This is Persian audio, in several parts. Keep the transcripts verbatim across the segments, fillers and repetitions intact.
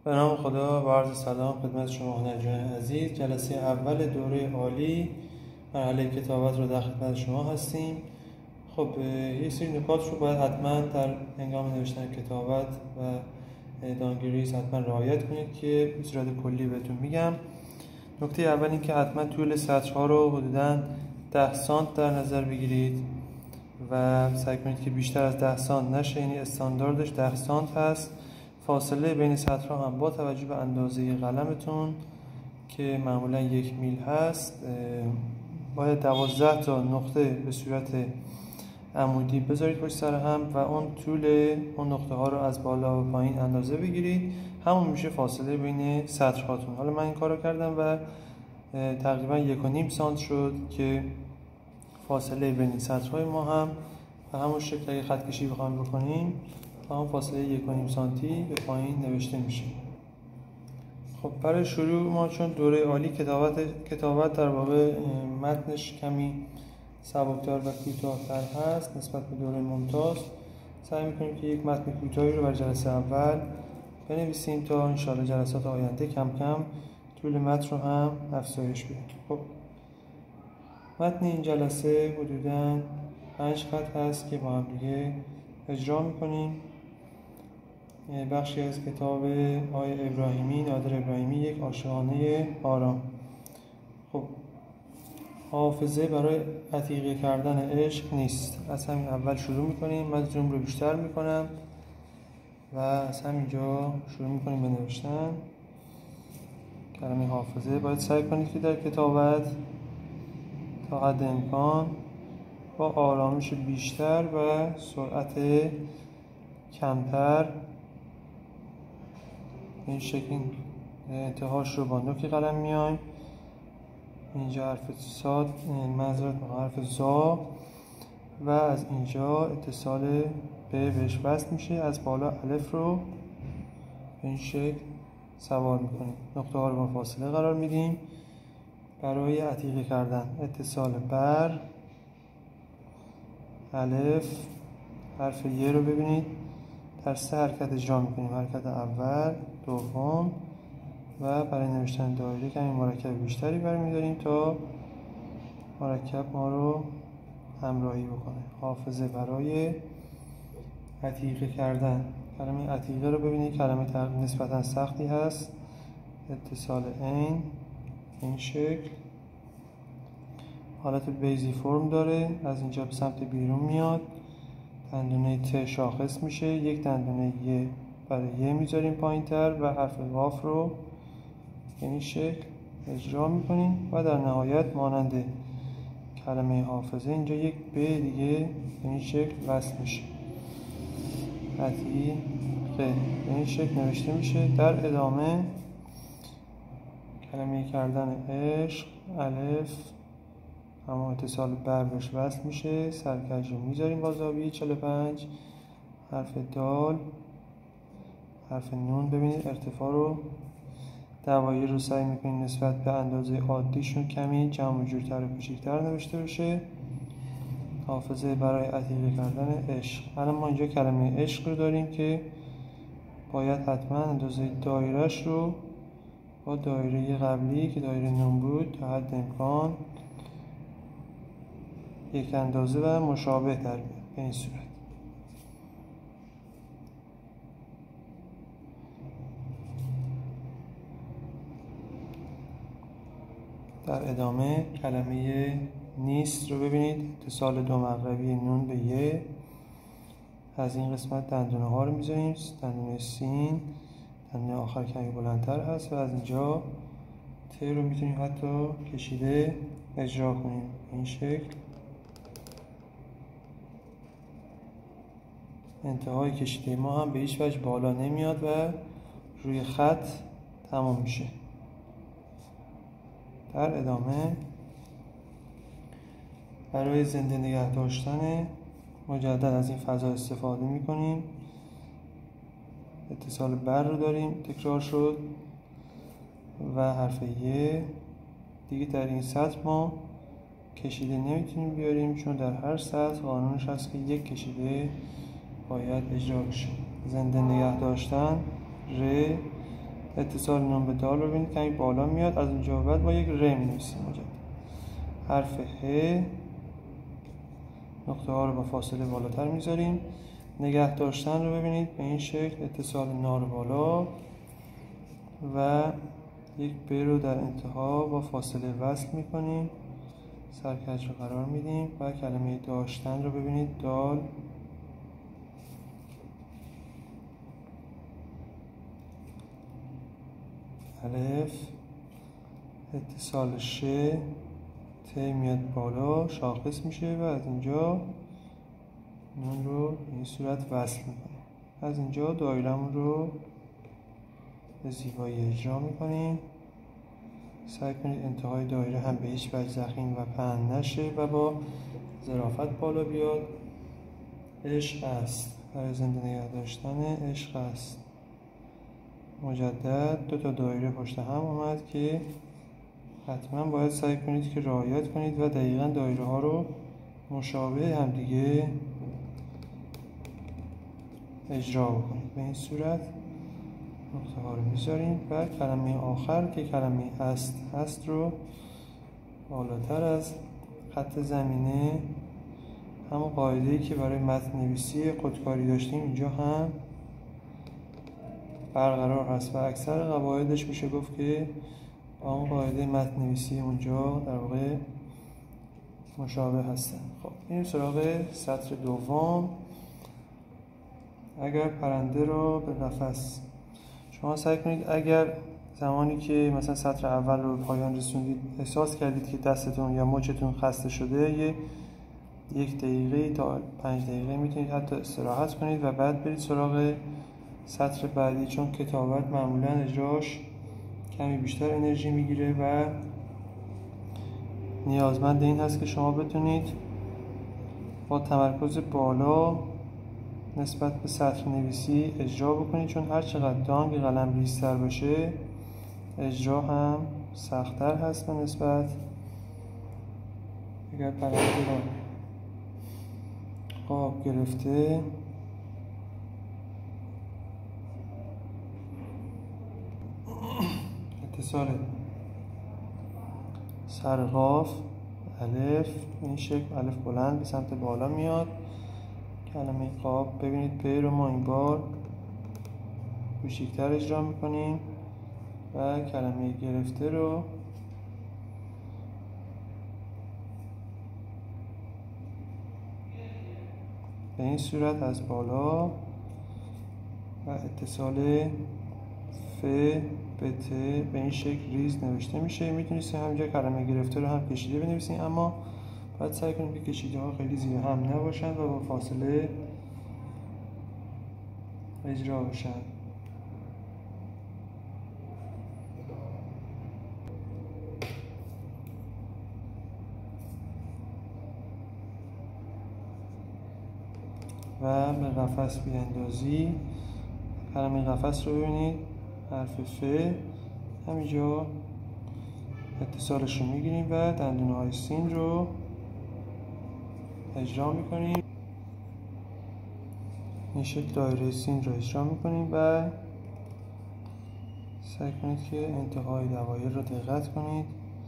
به نام خدا و عرض سلام خدمت شما هنرجویان عزیز. جلسه اول دوره عالی مرحله کتابت رو در خدمت شما هستیم. خب یه سری نکات رو باید حتما در هنگام نوشتن کتابت و دانگریز حتما رعایت کنید که به صورت کلی بهتون میگم. نکته اول این که حتما طول سطرها رو حدوداً ده سانت در نظر بگیرید و سعی کنید که بیشتر از ده سانت نشه، یعنی استانداردش ده سانت هست. فاصله بین سطرها هم با توجه به اندازه قلمتون که معمولا یک میل هست باید دوازده تا نقطه به صورت عمودی بذارید پشت سر هم و اون طول اون نقطه ها رو از بالا و پایین اندازه بگیرید. همون میشه فاصله بین سطرهاتون. حالا من این کار رو کردم و تقریبا یک و نیم سانت شد که فاصله بین سطرهای ما هم و همون شکل اگه خط کشی بخوایم بکنیم هم فاصله یک و نیم سانتی به پایین نوشته میشه. خب برای شروع ما چون دوره عالی کتابت کتابت در واقع متنش کمی سبکتر و کوتاه‌تر هست نسبت به دوره ممتاز، سعی میکنیم که یک متن کوتاهی رو برای جلسه اول بنویسیم تا انشاءالله جلسات آینده کم کم طول متن رو هم افزایش بدیم. خب متن این جلسه حدوداً پنج خط هست که با هم دیگه اجرا میکنیم. بخشی از کتاب آقای ابراهیمی، نادر ابراهیمی، یک عاشقانه آرام. خب حافظه برای عتیقه کردن عشق نیست. از همین اول شروع میکنیم. من زوم رو بیشتر میکنم و از همینجا شروع میکنیم به نوشتن کلمه حافظه. باید سعی کنید که در کتابت تا حد امکان با آرامش بیشتر و سرعت کمتر این شکل انتهاش رو با نوک قلم میایم. اینجا حرف صاد معذرت میخوام حرف زا و از اینجا اتصال به بهش وصل میشه. از بالا الف رو به این شکل سوار میکنیم. نقطه ها رو با فاصله قرار میدیم. برای عتیقه کردن اتصال بر الف حرف ی رو ببینید در سه حرکت اجرا میکنیم. حرکت اول، دوم و برای نوشتن دایره کمی مرکب بیشتری برمیداریم تا مرکب ما رو همراهی بکنه. حافظه برای عتیقه کردن. کلمه عتیقه رو ببینید کلمه نسبتا سختی هست. اتصال عین این شکل حالت بیزی فرم داره. از اینجا به سمت بیرون میاد. دندونه ت شاخص میشه. یک دندونه ی برای ی میذاریم پایین تر و حرف قاف رو به این شکل اجرا میکنیم و در نهایت مانند کلمه حافظه اینجا یک ب دیگه به این شکل وصل میشه. عتیقه به این شکل نوشته میشه. در ادامه کلمه کردن عشق الف اما اتصال بر بهش وصل میشه. سرکج رو میذاریم با زاویه چهل و پنج. حرف دال حرف نون ببینید ارتفاع رو دوایر رو سعی میکنیم نسبت به اندازه عادیشون کمی جمع و جورتر و کوچیک‌تر نوشته بشه. حافظه برای عتیقه کردن عشق. الان ما اینجا کلمه عشق رو داریم که باید حتما اندازه دایرهش رو با دایره قبلی که دایره نون بود تا حد امکان یک اندازه و مشابه در به این صورت. در ادامه کلمه نیست رو ببینید اتصال دو مقربی نون به ی. از این قسمت دندونه ها رو میذاریم. دندونه سین دندونه آخر کمی بلندتر هست و از اینجا ت رو میتونیم حتی کشیده اجرا کنیم این شکل. انتهای کشیده ما هم به هیچ وجه بالا نمیاد و روی خط تمام میشه. در ادامه برای زنده نگه داشتن مجدد از این فضا استفاده میکنیم. اتصال بر رو داریم تکرار شد و حرف ی دیگه در این سطر ما کشیده نمیتونیم بیاریم چون در هر سطر قانونش هست که یک کشیده باید اجرا بشه. زنده نگه داشتن ر اتصال نون به دال رو ببینید کمی بالا میاد. از اینجا بعد با یک ر می‌نویسیم مجدد. حرف ه، نقطه ها رو با فاصله بالاتر میذاریم. نگه داشتن رو ببینید به این شکل، اتصال نا رو بالا و یک ب رو در انتها با فاصله وصل میکنیم، سرکج رو قرار میدیم و کلمه داشتن رو ببینید دال، الف، اتصال ش، ت میاد بالا شاخص میشه و از اینجا نون رو به این صورت وصل میکنیم. از اینجا دایرمون رو به زیبایی اجرا میکنیم. سعی کنید انتهای دایره هم به هیچ وجه ضخیم و پهن نشه و با ظرافت بالا بیاد. عشق است، برای زنده نگه داشتن عشق است. مجدد دو تا دایره پشت هم اومد که حتما باید سعی کنید که رعایت کنید و دقیقا دایره ها رو مشابه هم دیگه اجرا بکنید. به این صورت نقطه ها رو میذاریم و کلمه آخر که کلمه است هست رو بالاتر از خط زمینه، همون قاعده‌ای که برای متن نویسی خودکاری داشتیم اینجا هم برقرار هست و اکثر قواعدش میشه گفت که با اون قاعده متن نویسی اونجا در واقع مشابه هستن. خب این سراغ سطر دوم. اگر پرنده رو به قفس، شما سعی کنید اگر زمانی که مثلا سطر اول رو به پایان رسوندید احساس کردید که دستتون یا مچتون خسته شده، یه یک دقیقه تا پنج دقیقه میتونید حتی استراحت کنید و بعد برید سراغ سطر بعدی، چون کتابت معمولا اجراش کمی بیشتر انرژی میگیره و نیازمند این هست که شما بتونید با تمرکز بالا نسبت به سطر نویسی اجرا بکنید، چون هر چقدر دانگ قلم ریزتر باشه اجرا هم سخت‌تر هست به نسبت اگر پرنده رو قاب گرفته اتصال سر قاف الف این شکل، الف بلند به سمت بالا میاد. کلمه قاب ببینید پ رو ما این بار کوچیک‌تر اجرا میکنیم و کلمه گرفته رو به این صورت از بالا و اتصال ف به ت به این شکل ریز نوشته میشه. میتونید همینجا کلمه گرفته رو هم کشیده بنویسید، اما باید سعی کنید که کشیده ها خیلی زیر هم نباشند و با فاصله اجرا بشن. و به قفس بیاندازی، کلمه قفس رو ببینید حرف ف همینجا اتصالش رو میگیریم و دندونه های سین رو اجرا میکنیم. این شکل دایره سین رو اجرا میکنیم و سعی کنید که انتهای دوایر رو دقت کنید،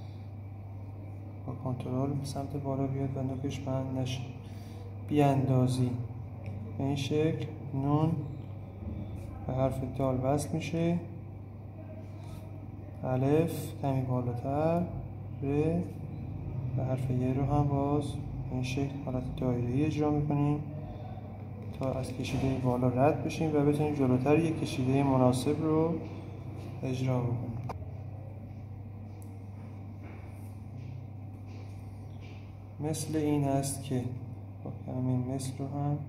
با کنترل به سمت بالا بیاد و نوکش بند نشه. بیاندازی به این شکل نون به حرف دال وصل میشه، الف کمی بالاتر، ر و حرف ی رو هم باز این شکل حالت دایره‌ای اجرا میکنیم تا از کشیده بالا رد بشیم و بتونیم جلوتر یک کشیده مناسب رو اجرا بکنیم. مثل این است که با کلمه مثل رو هم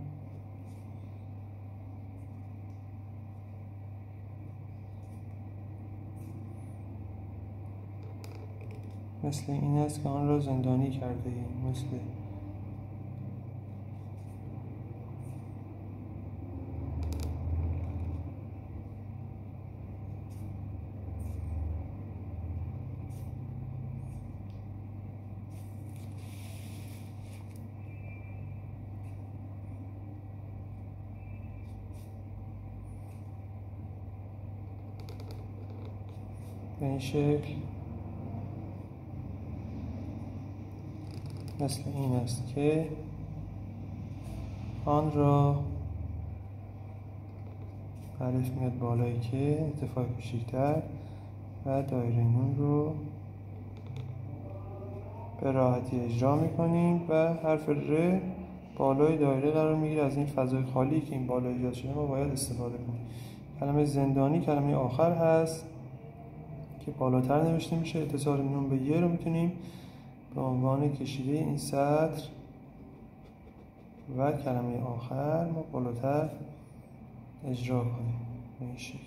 مثل این است که آن را زندانی کرده ایم. مثل به این شکل مثل این است که آن را الف میاد بالایی که ارتفاع کوچکتر و دایره نون رو به راحتی اجرا میکنیم و حرف ر بالای دایره قرار میگیره. از این فضای خالی که این بالا ایجاد شده ما باید استفاده کنیم. کلمه زندانی کلمه آخر هست که بالاتر نوشته میشه. اتصال نون به ی رو میتونیم به عنوان کشیده این سطر و کلمه آخر ما بالاتر اجرا کنیم به این شکل.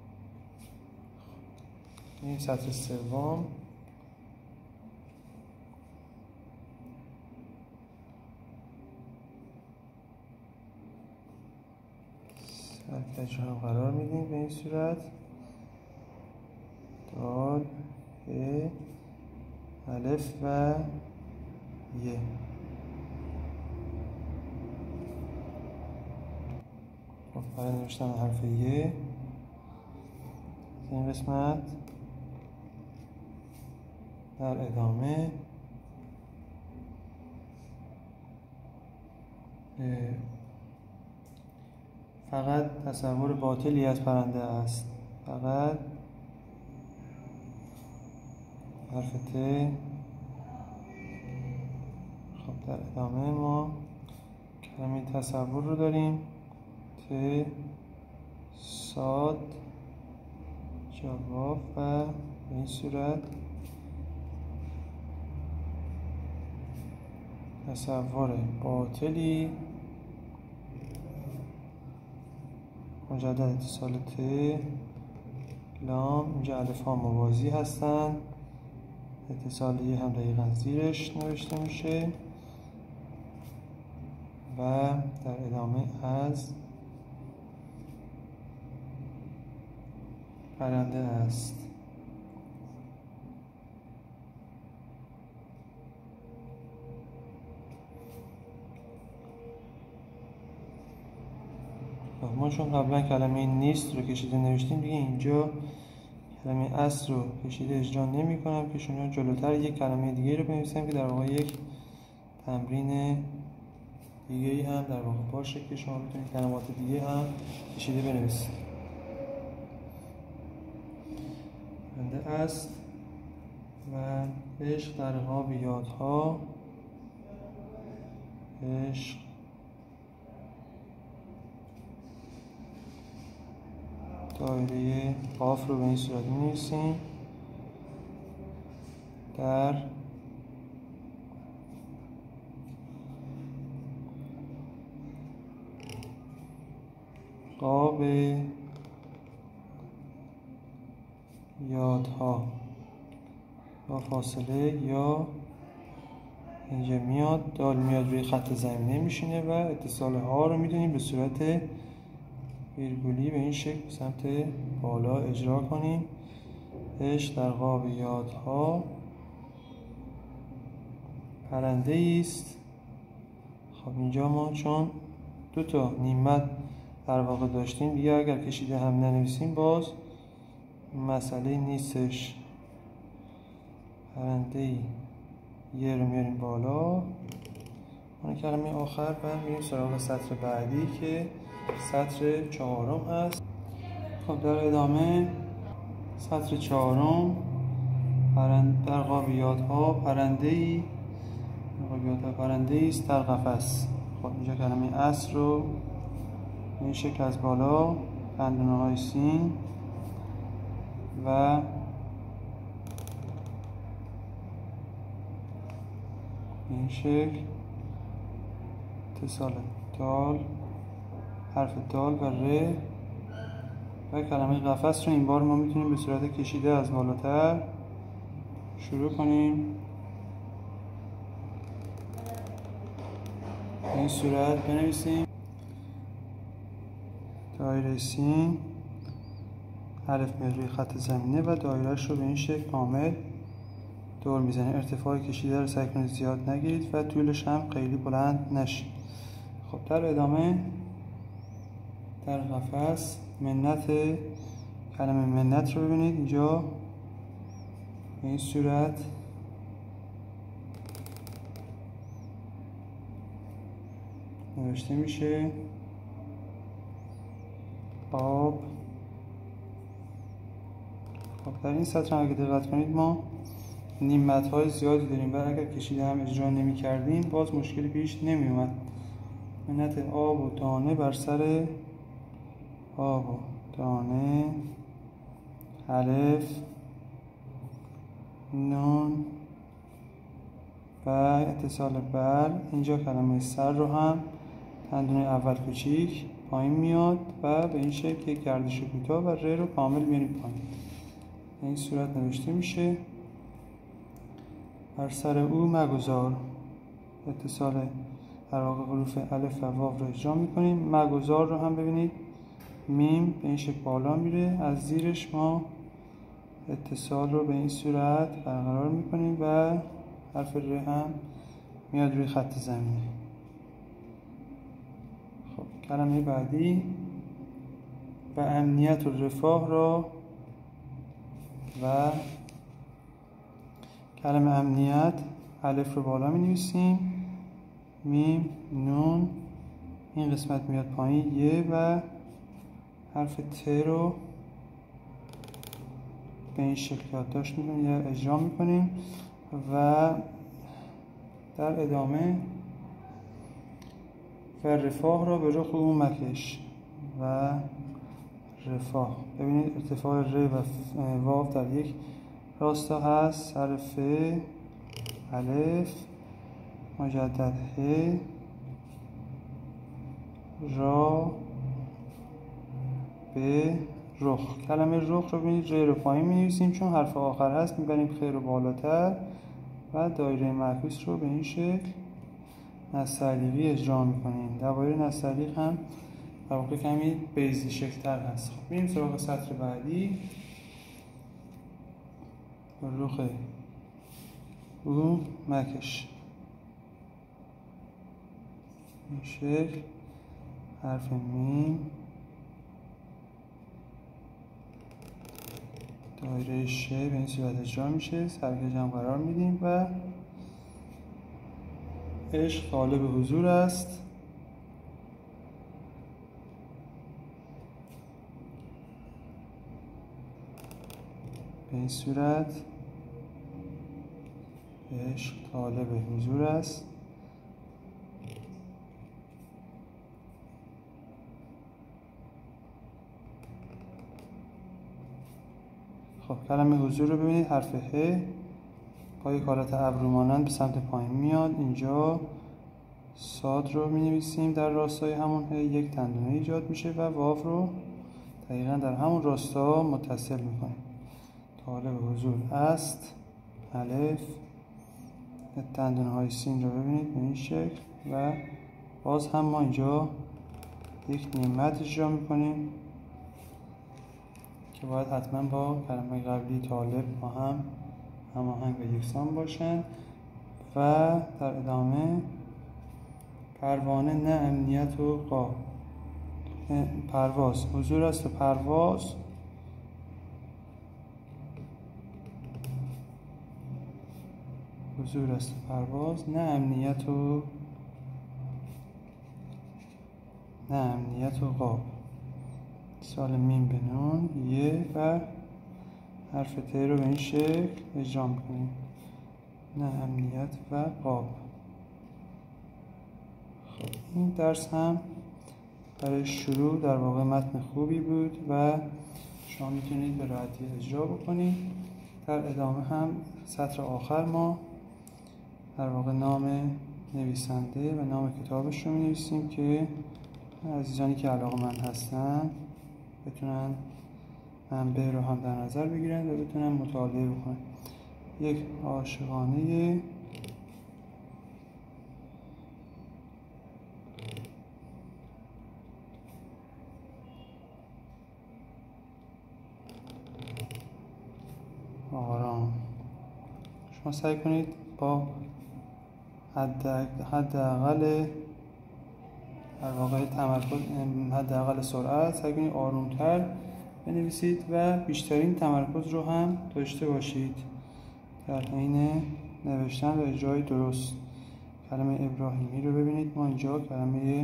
این سطر سوم سرکش رو هم قرار میدیم به این صورت. دال، ه، الف و ی. خب برای نوشتن حرف ی این قسمت در ادامه فقط تصور باطلی از پرنده است. فقط حرف ت. خب در ادامه ما کلمه تصور رو داریم. ت، صاد، جواب و به این صورت تصور باطلی. مجدد اتصال ت، لام، اینجا الف ها موازی هستن. اتصال ی هم دقیقا زیرش نوشته میشه و در ادامه از پرنده است. ما چون قبلا کلمه نیست رو کشیده نوشتیم دیگه اینجا کلمه اصل رو کشیده اجرا نمی کنم که شما جلوتر یک کلمه دیگه رو بنویسم که در واقع یک تمرین دیگه ای هم در واقع باشه که شما میتونید کلمات دیگه هم کشیده بنویسید. بنده است و عشق در قاب یادها. عشق دایره قاف رو به این صورت می‌نویسیم. در قاب یادها با فاصله یا اینجا میاد، دال میاد روی خط زمینه میشینه و اتصال ها رو میدونیم به صورت ویرگولی به این شکل سمت بالا اجرا کنیم. عشق در قاب یادها پرنده است. خب اینجا ما چون دو تا نیمت در واقع داشتیم دیگه اگر کشیده هم ننویسیم باز مسئله نیستش. پرنده یه رو میاریم بالا. اون کلمه آخر و میریم سراغ سطر بعدی که سطر چهارم هست. خب در ادامه سطر چهارم در قاب یادها پرنده ای قاب یادها پرنده ای است در قفس. خب اینجا کلمه اصل رو این شکل از بالا دندانه های سین و این شکل اتصال دال، حرف دال و ر و کلمه قفس رو این بار ما میتونیم به صورت کشیده از بالاتر شروع کنیم. به این صورت بنویسیم. دایره سین، حرف میاد روی خط زمینه و دایرهش رو به این شکل کامل دور میزنه. ارتفاع کشیده رو سعی کنید زیاد نگیرید و طولش هم خیلی بلند نشه. خب در ادامه در قفس منت، کلمه منت رو ببینید اینجا به این صورت نوشته میشه آب. خب در این سطر اگه دقت کنید ما نیمت های زیادی داریم و اگر کشیده هم اجرا نمی کردیم باز مشکلی پیش نمی اومد. منت آب و دانه بر سر آب و دانه، الف، نون و اتصال بر. اینجا کلمه سر رو هم تندونه اول کوچیک پایین میاد و به این شکل یک گردش کوتاه و ر رو کامل میاریم پایین. به این صورت نوشته میشه بر سر او مگذار. اتصال در واقع حروف الف و واو رو اجرا میکنیم. مگذار رو هم ببینید میم به این شکل بالا میره، از زیرش ما اتصال رو به این صورت برقرار میکنیم و حرف ر هم میاد روی خط زمینی. خب کلمه بعدی و امنیت و رفاه را و کلمه امنیت الف رو بالا می نویسیم، میم، نون، این قسمت میاد پایین یه و حرف ت رو به این شکل یادداشت میکنیم یا اجرا میکنیم و در ادامه و رفاه را به رخ او مکش و رفاه. ببینید ارتفاع ر و واو در یک راستا هست، سر ف، الف، مجدد ه، را، به، رخ. کلمه رخ رو ببینید ر رو پایین می نویسیم چون حرف آخر هست، میبریم خ رو بالاتر و دایره معکوس رو به این شکل نستعلیقی اجرا میکنیم. دوایر نستعلیق هم در واقع کمی بیضی شکل تر هست. خب میریم سراغ سطر بعدی. رخ او مکش این شکل، حرف میم، دایره ش به این صورت اجرا میشه، سرکش هم قرار میدیم و عشق طالب حضور است. به این صورت عشق طالب حضور است. خب کلمه حضور رو ببینید حرف ه با یک حالت ابرو مانند به سمت پایین میاد. اینجا صاد رو می نویسیم در راستای همون ه، یک تندونه ایجاد میشه و واو رو دقیقا در همون راستا متصل میکنیم. طالب حضور است، الف، تندونه های سین رو ببینید به این شکل و باز هم ما اینجا یک نیمت اجرا میکنیم که باید حتما با کلمه قبلی طالب با هم هماهنگ و یکسان باشن و در ادامه پروانه نه امنیت و قا. پرواز حضور است و پرواز، حضور است و پرواز، نه امنیت و نه امنیت و قاب. سال میم به نون یه و حرف ت رو به این شکل اجرا میکنیم، نه امنیت و قاب. خب این درس هم برای شروع در واقع متن خوبی بود و شما میتونید به راحتی اجرا بکنید. در ادامه هم سطر آخر ما در واقع نام نویسنده و نام کتابش رو می نویسیم که عزیزانی که علاقه‌مند هستن بتونن منبع رو هم در نظر بگیرن و بتونن مطالعه بکنن. یک عاشقانه آرام. شما سعی کنید با حداقل در واقع تمرکز، حداقل سرعت سعی کنید آرومتر بنویسید و بیشترین تمرکز رو هم داشته باشید در حین نوشتن و اجرای درست. کلمه ابراهیمی رو ببینید، ما اینجا کلمه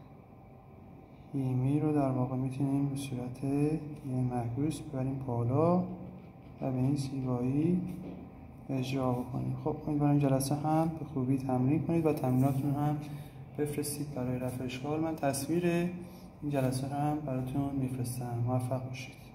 هیمی رو در واقع میتونیم به صورت یه معکوس ببریم بالا و به این زیبایی اجرا بکنیم. خب امیدوارم جلسه هم به خوبی تمرین کنید و تمریناتون هم بفرستید برای رفع اشکال. من تصویر این جلسه رو هم براتون میفرستم. موفق باشید.